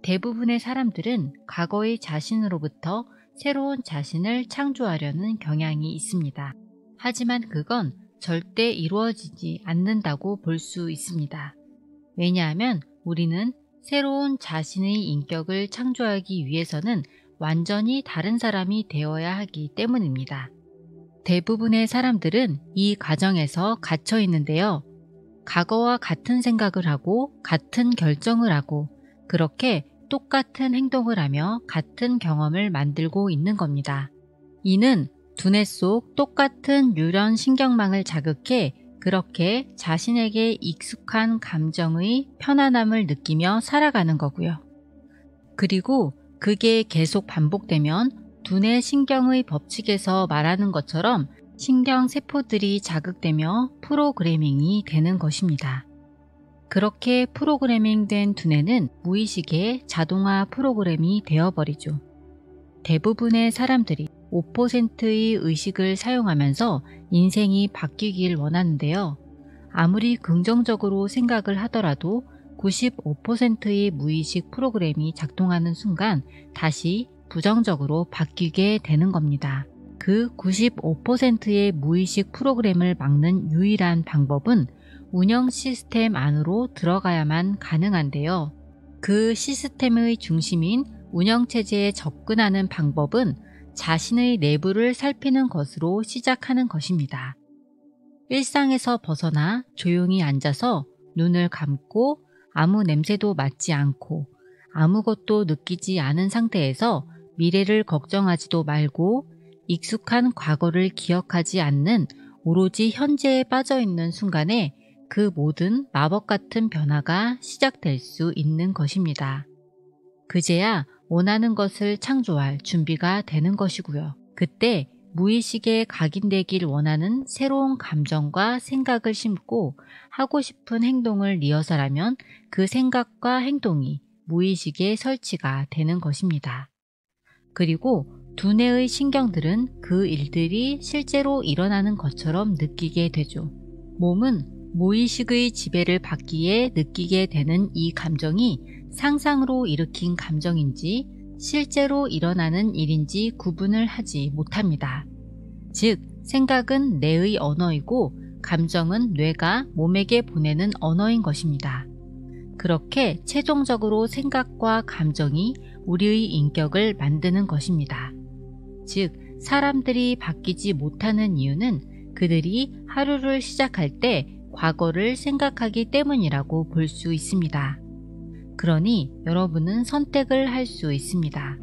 대부분의 사람들은 과거의 자신으로부터 새로운 자신을 창조하려는 경향이 있습니다. 하지만 그건 절대 이루어지지 않는다고 볼 수 있습니다. 왜냐하면 우리는 새로운 자신의 인격을 창조하기 위해서는 완전히 다른 사람이 되어야 하기 때문입니다. 대부분의 사람들은 이 과정에서 갇혀 있는데요. 과거와 같은 생각을 하고 같은 결정을 하고 그렇게 똑같은 행동을 하며 같은 경험을 만들고 있는 겁니다. 이는 두뇌 속 똑같은 뉴런 신경망을 자극해 그렇게 자신에게 익숙한 감정의 편안함을 느끼며 살아가는 거고요. 그리고 그게 계속 반복되면 두뇌 신경의 법칙에서 말하는 것처럼 신경세포들이 자극되며 프로그래밍이 되는 것입니다. 그렇게 프로그래밍된 두뇌는 무의식의 자동화 프로그램이 되어버리죠. 대부분의 사람들이 5%의 의식을 사용하면서 인생이 바뀌길 원하는데요. 아무리 긍정적으로 생각을 하더라도 95%의 무의식 프로그램이 작동하는 순간 다시 부정적으로 바뀌게 되는 겁니다. 그 95%의 무의식 프로그램을 막는 유일한 방법은 운영 시스템 안으로 들어가야만 가능한데요. 그 시스템의 중심인 운영체제에 접근하는 방법은 자신의 내부를 살피는 것으로 시작하는 것입니다. 일상에서 벗어나 조용히 앉아서 눈을 감고 아무 냄새도 맡지 않고 아무것도 느끼지 않은 상태에서 미래를 걱정하지도 말고 익숙한 과거를 기억하지 않는 오로지 현재에 빠져있는 순간에 그 모든 마법 같은 변화가 시작될 수 있는 것입니다. 그제야 원하는 것을 창조할 준비가 되는 것이고요. 그때 무의식에 각인되길 원하는 새로운 감정과 생각을 심고 하고 싶은 행동을 리허설하면 그 생각과 행동이 무의식에 설치가 되는 것입니다. 그리고 두뇌의 신경들은 그 일들이 실제로 일어나는 것처럼 느끼게 되죠. 몸은 무의식의 지배를 받기에 느끼게 되는 이 감정이 상상으로 일으킨 감정인지 실제로 일어나는 일인지 구분을 하지 못합니다. 즉, 생각은 뇌의 언어이고 감정은 뇌가 몸에게 보내는 언어인 것입니다. 그렇게 최종적으로 생각과 감정이 우리의 인격을 만드는 것입니다. 즉, 사람들이 바뀌지 못하는 이유는 그들이 하루를 시작할 때 과거를 생각하기 때문이라고 볼 수 있습니다. 그러니 여러분은 선택을 할 수 있습니다.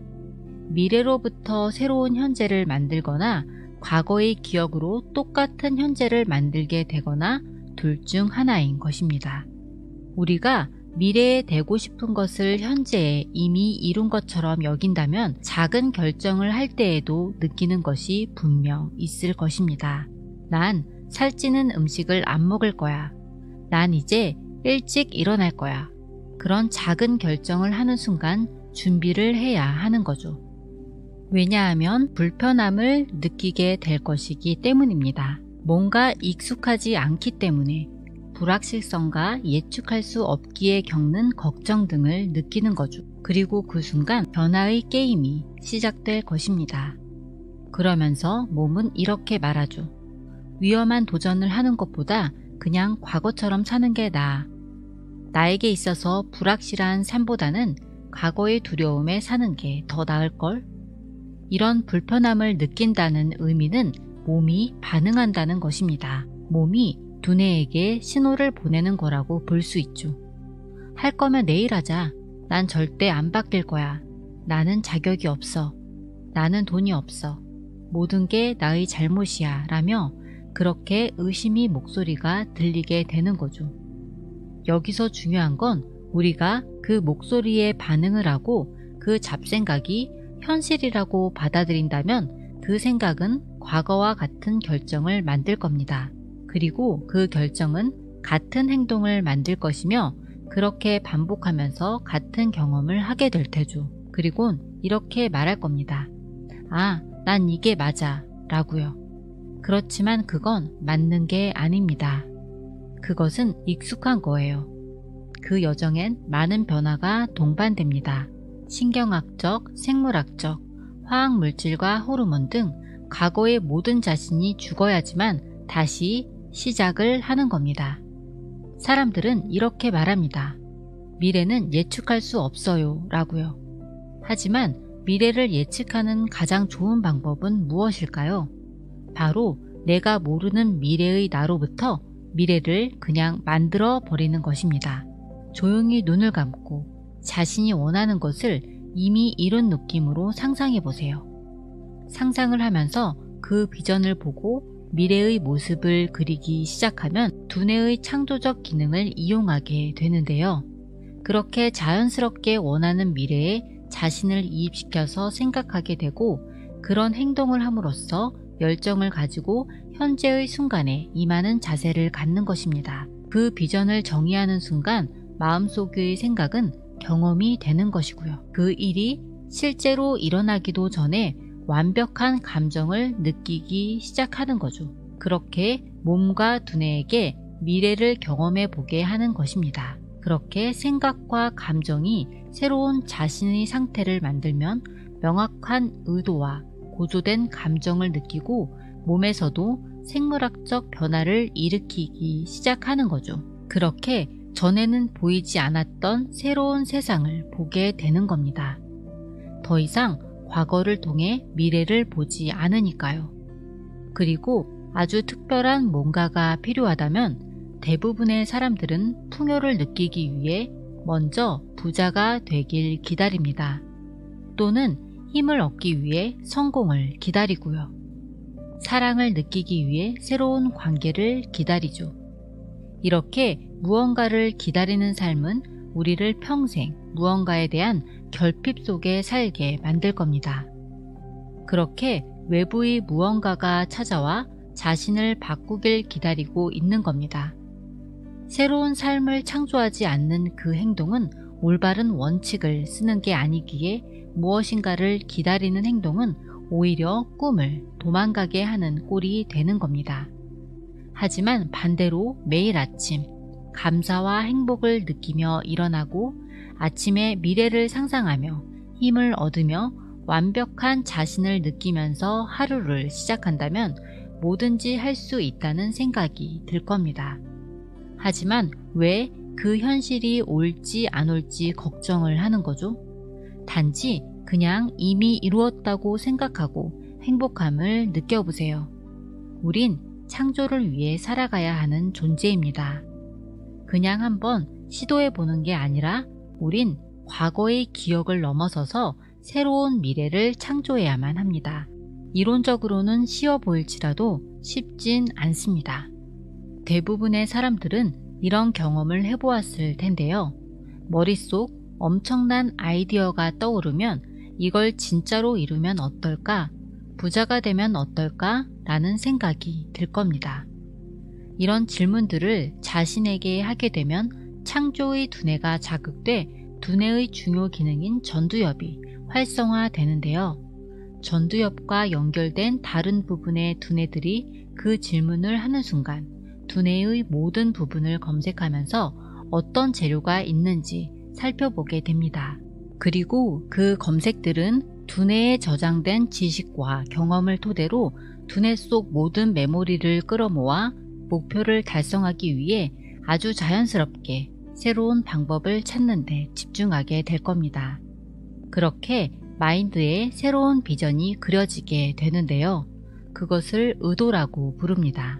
미래로부터 새로운 현재를 만들거나 과거의 기억으로 똑같은 현재를 만들게 되거나 둘 중 하나인 것입니다. 우리가 미래에 되고 싶은 것을 현재에 이미 이룬 것처럼 여긴다면 작은 결정을 할 때에도 느끼는 것이 분명 있을 것입니다. 난 살찌는 음식을 안 먹을 거야. 난 이제 일찍 일어날 거야. 그런 작은 결정을 하는 순간 준비를 해야 하는 거죠. 왜냐하면 불편함을 느끼게 될 것이기 때문입니다. 뭔가 익숙하지 않기 때문에 불확실성과 예측할 수 없기에 겪는 걱정 등을 느끼는 거죠. 그리고 그 순간 변화의 게임이 시작될 것입니다. 그러면서 몸은 이렇게 말하죠. 위험한 도전을 하는 것보다 그냥 과거처럼 사는 게 나아. 나에게 있어서 불확실한 삶보다는 과거의 두려움에 사는 게 더 나을걸? 이런 불편함을 느낀다는 의미는 몸이 반응한다는 것입니다. 몸이 두뇌에게 신호를 보내는 거라고 볼 수 있죠. 할 거면 내일 하자. 난 절대 안 바뀔 거야. 나는 자격이 없어. 나는 돈이 없어. 모든 게 나의 잘못이야. 라며 그렇게 의심의 목소리가 들리게 되는 거죠. 여기서 중요한 건 우리가 그 목소리에 반응을 하고 그 잡생각이 현실이라고 받아들인다면 그 생각은 과거와 같은 결정을 만들 겁니다. 그리고 그 결정은 같은 행동을 만들 것이며 그렇게 반복하면서 같은 경험을 하게 될 테죠. 그리곤 이렇게 말할 겁니다. 아, 난 이게 맞아 라고요. 그렇지만 그건 맞는 게 아닙니다. 그것은 익숙한 거예요. 그 여정엔 많은 변화가 동반됩니다. 신경학적, 생물학적, 화학물질과 호르몬 등 과거의 모든 자신이 죽어야지만 다시 시작을 하는 겁니다. 사람들은 이렇게 말합니다. 미래는 예측할 수 없어요 라고요. 하지만 미래를 예측하는 가장 좋은 방법은 무엇일까요? 바로 내가 모르는 미래의 나로부터 미래를 그냥 만들어 버리는 것입니다. 조용히 눈을 감고 자신이 원하는 것을 이미 이룬 느낌으로 상상해 보세요. 상상을 하면서 그 비전을 보고 미래의 모습을 그리기 시작하면 두뇌의 창조적 기능을 이용하게 되는데요. 그렇게 자연스럽게 원하는 미래에 자신을 이입시켜서 생각하게 되고 그런 행동을 함으로써 열정을 가지고 현재의 순간에 임하는 자세를 갖는 것입니다. 그 비전을 정의하는 순간 마음속의 생각은 경험이 되는 것이고요. 그 일이 실제로 일어나기도 전에 완벽한 감정을 느끼기 시작하는 거죠. 그렇게 몸과 두뇌에게 미래를 경험해 보게 하는 것입니다. 그렇게 생각과 감정이 새로운 자신의 상태를 만들면 명확한 의도와 고조된 감정을 느끼고 몸에서도 생물학적 변화를 일으키기 시작하는 거죠. 그렇게 전에는 보이지 않았던 새로운 세상을 보게 되는 겁니다. 더 이상 과거를 통해 미래를 보지 않으니까요. 그리고 아주 특별한 뭔가가 필요하다면 대부분의 사람들은 풍요를 느끼기 위해 먼저 부자가 되길 기다립니다. 또는 힘을 얻기 위해 성공을 기다리고요. 사랑을 느끼기 위해 새로운 관계를 기다리죠. 이렇게 무언가를 기다리는 삶은 우리를 평생 무언가에 대한 결핍 속에 살게 만들 겁니다. 그렇게 외부의 무언가가 찾아와 자신을 바꾸길 기다리고 있는 겁니다. 새로운 삶을 창조하지 않는 그 행동은 올바른 원칙을 쓰는 게 아니기에 무엇인가를 기다리는 행동은 오히려 꿈을 도망가게 하는 꼴이 되는 겁니다. 하지만 반대로 매일 아침 감사와 행복을 느끼며 일어나고 아침에 미래를 상상하며 힘을 얻으며 완벽한 자신을 느끼면서 하루를 시작한다면 뭐든지 할 수 있다는 생각이 들 겁니다. 하지만 왜 그 현실이 올지 안 올지 걱정을 하는 거죠? 단지 그냥 이미 이루었다고 생각하고 행복함을 느껴보세요. 우린 창조를 위해 살아가야 하는 존재입니다. 그냥 한번 시도해보는 게 아니라 우린 과거의 기억을 넘어서서 새로운 미래를 창조해야만 합니다. 이론적으로는 쉬워 보일지라도 쉽진 않습니다. 대부분의 사람들은 이런 경험을 해보았을 텐데요. 머릿속 엄청난 아이디어가 떠오르면 이걸 진짜로 이루면 어떨까? 부자가 되면 어떨까? 라는 생각이 들 겁니다. 이런 질문들을 자신에게 하게 되면 창조의 두뇌가 자극돼 두뇌의 중요 기능인 전두엽이 활성화되는데요. 전두엽과 연결된 다른 부분의 두뇌들이 그 질문을 하는 순간 두뇌의 모든 부분을 검색하면서 어떤 재료가 있는지 살펴보게 됩니다. 그리고 그 검색들은 두뇌에 저장된 지식과 경험을 토대로 두뇌 속 모든 메모리를 끌어모아 목표를 달성하기 위해 아주 자연스럽게 새로운 방법을 찾는 데 집중하게 될 겁니다. 그렇게 마인드에 새로운 비전이 그려지게 되는데요. 그것을 의도라고 부릅니다.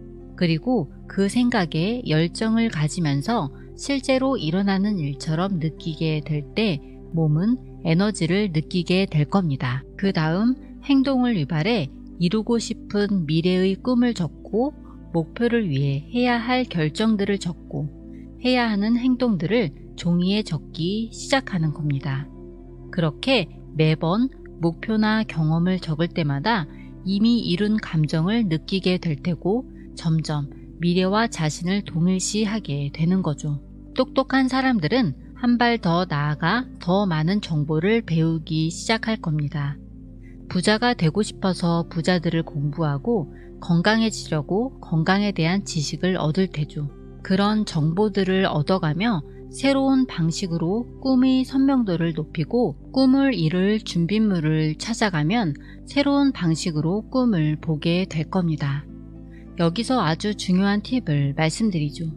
그리고 그 생각에 열정을 가지면서 실제로 일어나는 일처럼 느끼게 될 때 몸은 에너지를 느끼게 될 겁니다. 그 다음 행동을 유발해 이루고 싶은 미래의 꿈을 적고 목표를 위해 해야 할 결정들을 적고 해야 하는 행동들을 종이에 적기 시작하는 겁니다. 그렇게 매번 목표나 경험을 적을 때마다 이미 이룬 감정을 느끼게 될 테고 점점 미래와 자신을 동일시하게 되는 거죠. 똑똑한 사람들은 한 발 더 나아가 더 많은 정보를 배우기 시작할 겁니다. 부자가 되고 싶어서 부자들을 공부하고 건강해지려고 건강에 대한 지식을 얻을 테죠. 그런 정보들을 얻어가며 새로운 방식으로 꿈의 선명도를 높이고 꿈을 이룰 준비물을 찾아가면 새로운 방식으로 꿈을 보게 될 겁니다. 여기서 아주 중요한 팁을 말씀드리죠.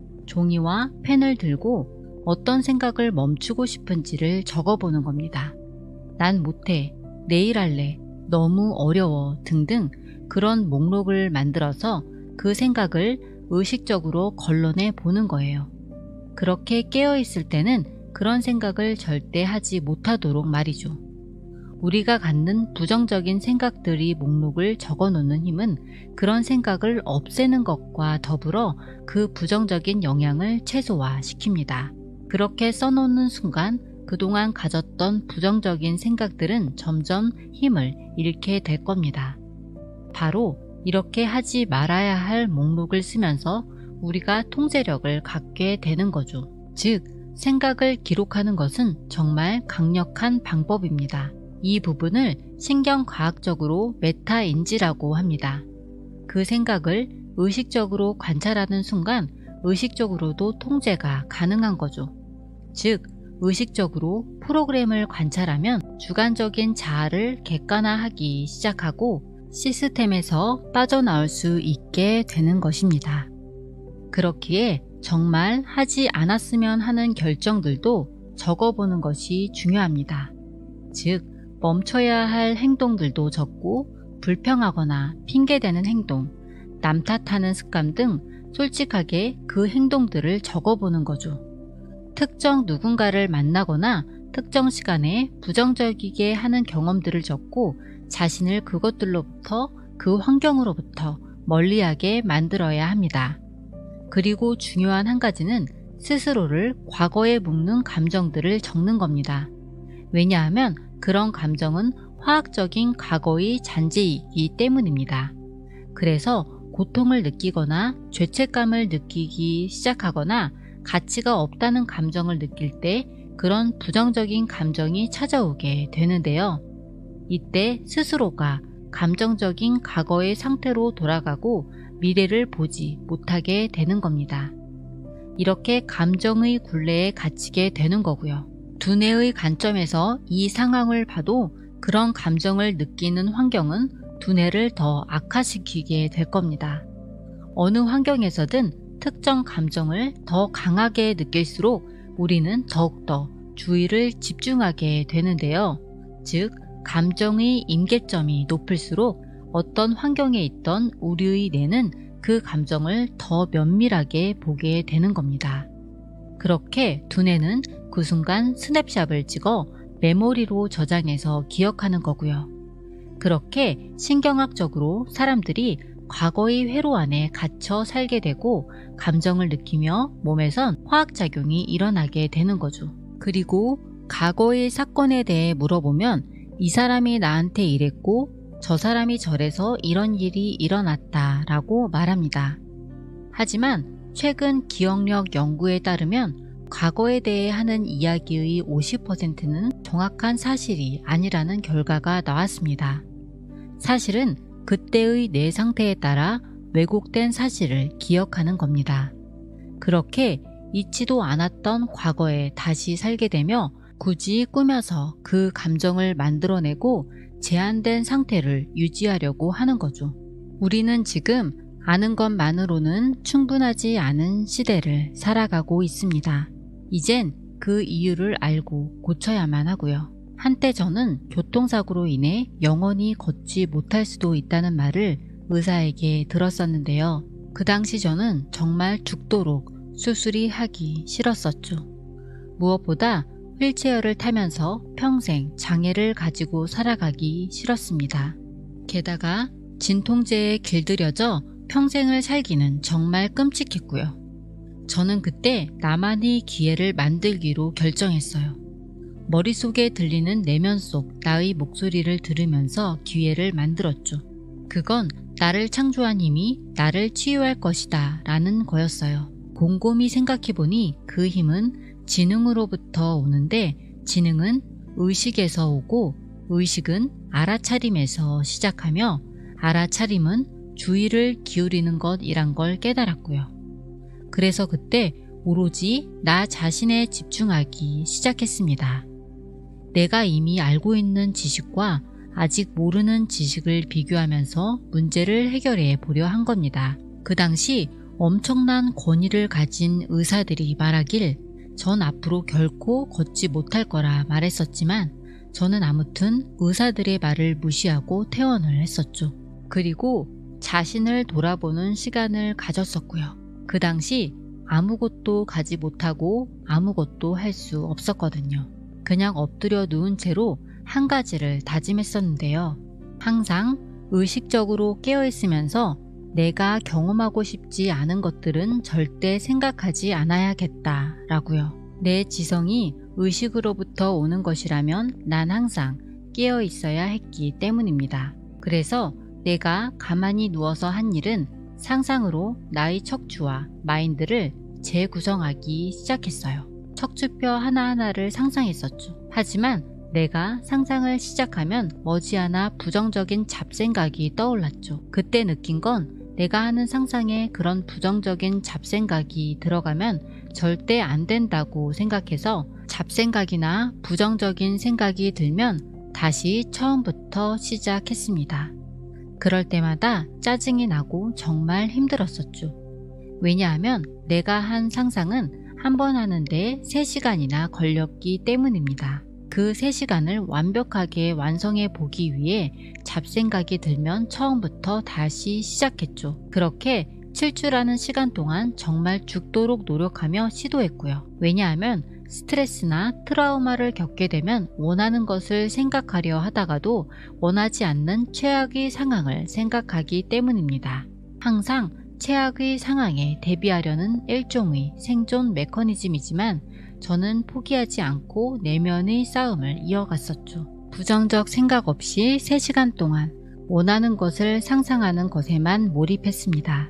종이와 펜을 들고 어떤 생각을 멈추고 싶은지를 적어보는 겁니다. 난 못해, 내일 할래, 너무 어려워 등등 그런 목록을 만들어서 그 생각을 의식적으로 걸러내 보는 거예요. 그렇게 깨어있을 때는 그런 생각을 절대 하지 못하도록 말이죠. 우리가 갖는 부정적인 생각들이 목록을 적어놓는 힘은 그런 생각을 없애는 것과 더불어 그 부정적인 영향을 최소화시킵니다. 그렇게 써놓는 순간 그동안 가졌던 부정적인 생각들은 점점 힘을 잃게 될 겁니다. 바로 이렇게 하지 말아야 할 목록을 쓰면서 우리가 통제력을 갖게 되는 거죠. 즉, 생각을 기록하는 것은 정말 강력한 방법입니다. 이 부분을 신경과학적으로 메타인지라고 합니다. 그 생각을 의식적으로 관찰하는 순간 의식적으로도 통제가 가능한 거죠. 즉, 의식적으로 프로그램을 관찰하면 주관적인 자아를 객관화하기 시작하고 시스템에서 빠져나올 수 있게 되는 것입니다. 그렇기에 정말 하지 않았으면 하는 결정들도 적어보는 것이 중요합니다. 즉, 멈춰야 할 행동들도 적고 불평하거나 핑계대는 행동, 남 탓하는 습관 등 솔직하게 그 행동들을 적어보는 거죠. 특정 누군가를 만나거나 특정 시간에 부정적이게 하는 경험들을 적고 자신을 그것들로부터, 그 환경으로부터 멀리하게 만들어야 합니다. 그리고 중요한 한 가지는 스스로를 과거에 묶는 감정들을 적는 겁니다. 왜냐하면 그런 감정은 화학적인 과거의 잔재이기 때문입니다. 그래서 고통을 느끼거나 죄책감을 느끼기 시작하거나 가치가 없다는 감정을 느낄 때 그런 부정적인 감정이 찾아오게 되는데요. 이때 스스로가 감정적인 과거의 상태로 돌아가고 미래를 보지 못하게 되는 겁니다. 이렇게 감정의 굴레에 갇히게 되는 거고요. 두뇌의 관점에서 이 상황을 봐도 그런 감정을 느끼는 환경은 두뇌를 더 악화시키게 될 겁니다. 어느 환경에서든 특정 감정을 더 강하게 느낄수록 우리는 더욱더 주의를 집중하게 되는데요. 즉, 감정의 임계점이 높을수록 어떤 환경에 있던 우리의 뇌는 그 감정을 더 면밀하게 보게 되는 겁니다. 그렇게 두뇌는 그 순간 스냅샷을 찍어 메모리로 저장해서 기억하는 거고요. 그렇게 신경학적으로 사람들이 과거의 회로 안에 갇혀 살게 되고 감정을 느끼며 몸에선 화학작용이 일어나게 되는 거죠. 그리고 과거의 사건에 대해 물어보면 이 사람이 나한테 이랬고 저 사람이 저래서 이런 일이 일어났다 라고 말합니다. 하지만 최근 기억력 연구에 따르면 과거에 대해 하는 이야기의 50%는 정확한 사실이 아니라는 결과가 나왔습니다. 사실은 그때의 뇌 상태에 따라 왜곡된 사실을 기억하는 겁니다. 그렇게 잊지도 않았던 과거에 다시 살게 되며 굳이 꾸며서 그 감정을 만들어내고 제한된 상태를 유지하려고 하는 거죠. 우리는 지금 아는 것만으로는 충분하지 않은 시대를 살아가고 있습니다. 이젠 그 이유를 알고 고쳐야만 하고요. 한때 저는 교통사고로 인해 영원히 걷지 못할 수도 있다는 말을 의사에게 들었었는데요. 그 당시 저는 정말 죽도록 수술이 하기 싫었었죠. 무엇보다 휠체어를 타면서 평생 장애를 가지고 살아가기 싫었습니다. 게다가 진통제에 길들여져 평생을 살기는 정말 끔찍했고요. 저는 그때 나만의 기회를 만들기로 결정했어요. 머릿속에 들리는 내면 속 나의 목소리를 들으면서 기회를 만들었죠. 그건 나를 창조한 힘이 나를 치유할 것이다 라는 거였어요. 곰곰이 생각해보니 그 힘은 지능으로부터 오는데 지능은 의식에서 오고 의식은 알아차림에서 시작하며 알아차림은 주의를 기울이는 것이란 걸 깨달았고요. 그래서 그때 오로지 나 자신에 집중하기 시작했습니다. 내가 이미 알고 있는 지식과 아직 모르는 지식을 비교하면서 문제를 해결해 보려 한 겁니다. 그 당시 엄청난 권위를 가진 의사들이 말하길 전 앞으로 결코 걷지 못할 거라 말했었지만 저는 아무튼 의사들의 말을 무시하고 퇴원을 했었죠. 그리고 자신을 돌아보는 시간을 가졌었고요. 그 당시 아무것도 가지 못하고 아무것도 할 수 없었거든요. 그냥 엎드려 누운 채로 한 가지를 다짐했었는데요. 항상 의식적으로 깨어있으면서 내가 경험하고 싶지 않은 것들은 절대 생각하지 않아야겠다 라고요. 내 지성이 의식으로부터 오는 것이라면 난 항상 깨어 있어야 했기 때문입니다. 그래서 내가 가만히 누워서 한 일은 상상으로 나의 척추와 마인드를 재구성하기 시작했어요. 척추뼈 하나하나를 상상했었죠. 하지만 내가 상상을 시작하면 머지않아 부정적인 잡생각이 떠올랐죠. 그때 느낀 건 내가 하는 상상에 그런 부정적인 잡생각이 들어가면 절대 안 된다고 생각해서 잡생각이나 부정적인 생각이 들면 다시 처음부터 시작했습니다. 그럴 때마다 짜증이 나고 정말 힘들었었죠. 왜냐하면 내가 한 상상은 한 번 하는데 3시간이나 걸렸기 때문입니다. 그 3시간을 완벽하게 완성해 보기 위해 잡생각이 들면 처음부터 다시 시작했죠. 그렇게 7주라는 시간 동안 정말 죽도록 노력하며 시도했고요. 왜냐하면 스트레스나 트라우마를 겪게 되면 원하는 것을 생각하려 하다가도 원하지 않는 최악의 상황을 생각하기 때문입니다. 항상 최악의 상황에 대비하려는 일종의 생존 메커니즘이지만 저는 포기하지 않고 내면의 싸움을 이어갔었죠. 부정적 생각 없이 3시간 동안 원하는 것을 상상하는 것에만 몰입했습니다.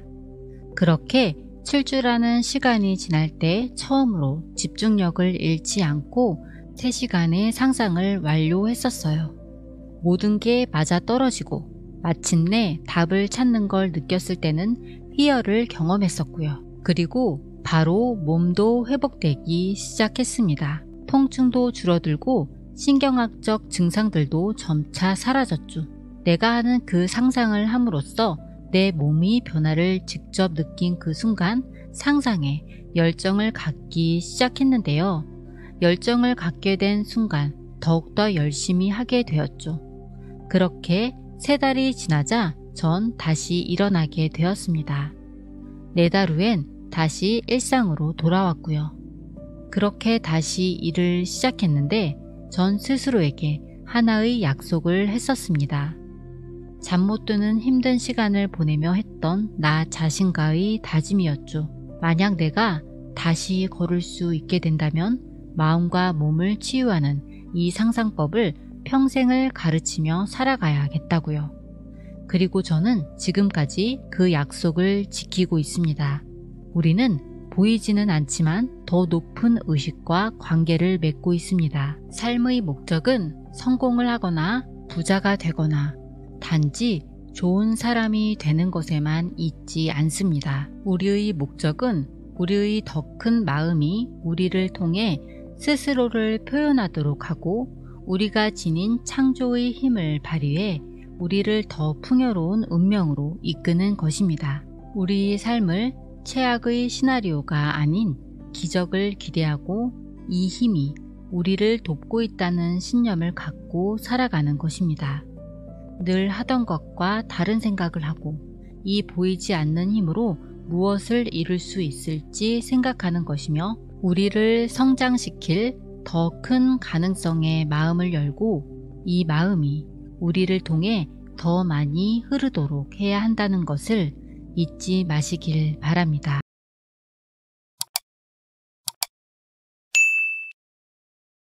그렇게 7주라는 시간이 지날 때 처음으로 집중력을 잃지 않고 3시간의 상상을 완료했었어요. 모든 게 맞아떨어지고 마침내 답을 찾는 걸 느꼈을 때는 희열을 경험했었고요. 그리고 바로 몸도 회복되기 시작했습니다. 통증도 줄어들고 신경학적 증상들도 점차 사라졌죠. 내가 하는 그 상상을 함으로써 내 몸이 변화를 직접 느낀 그 순간 상상에 열정을 갖기 시작했는데요. 열정을 갖게 된 순간 더욱더 열심히 하게 되었죠. 그렇게 3달이 지나자 전 다시 일어나게 되었습니다. 4달 후엔 다시 일상으로 돌아왔고요. 그렇게 다시 일을 시작했는데 전 스스로에게 하나의 약속을 했었습니다. 잠 못 드는 힘든 시간을 보내며 했던 나 자신과의 다짐이었죠. 만약 내가 다시 걸을 수 있게 된다면 마음과 몸을 치유하는 이 상상법을 평생을 가르치며 살아가야겠다고요. 그리고 저는 지금까지 그 약속을 지키고 있습니다. 우리는 보이지는 않지만 더 높은 의식과 관계를 맺고 있습니다. 삶의 목적은 성공을 하거나 부자가 되거나 단지 좋은 사람이 되는 것에만 있지 않습니다. 우리의 목적은 우리의 더 큰 마음이 우리를 통해 스스로를 표현하도록 하고 우리가 지닌 창조의 힘을 발휘해 우리를 더 풍요로운 운명으로 이끄는 것입니다. 우리의 삶을 최악의 시나리오가 아닌 기적을 기대하고 이 힘이 우리를 돕고 있다는 신념을 갖고 살아가는 것입니다. 늘 하던 것과 다른 생각을 하고 이 보이지 않는 힘으로 무엇을 이룰 수 있을지 생각하는 것이며 우리를 성장시킬 더 큰 가능성에 마음을 열고 이 마음이 우리를 통해 더 많이 흐르도록 해야 한다는 것을 잊지 마시길 바랍니다.